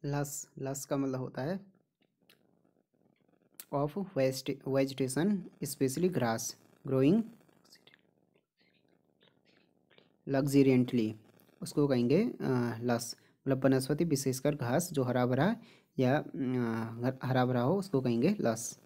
लस, लस का मतलब होता है of vegetation specially grass growing luxuriantly, उसको कहेंगे लस। मतलब वनस्पति विशेषकर घास जो हरा भरा या हरा भरा हो उसको कहेंगे लस।